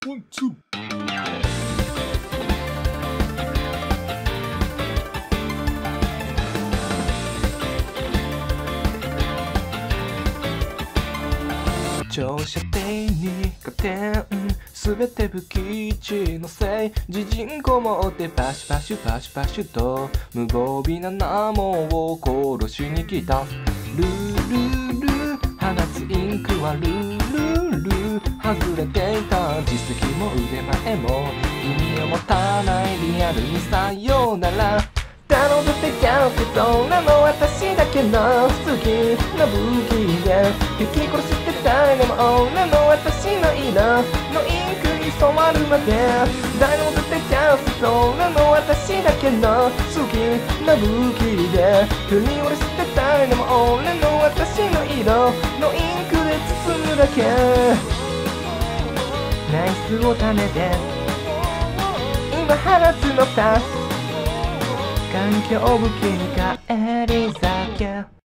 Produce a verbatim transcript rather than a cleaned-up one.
ワン、ツー。乗車艇に加点すべて不吉のせい自陣こもってパシュパシュパシュパシュと無防備なナモを殺しに来たルールル放つインクはルールル外れていた実績も腕前も意味を持たないリアルにさようなら頼むってキャンプそんなの私だけの好きな武器で引き殺してたいでも女の私の色のインクに染まるまで頼むってキャンプそんなの私だけの好きな武器で振り下ろしてたいでも女の私の色のインクで包むだけナイスを種で今放つのさ環境武器に帰り咲け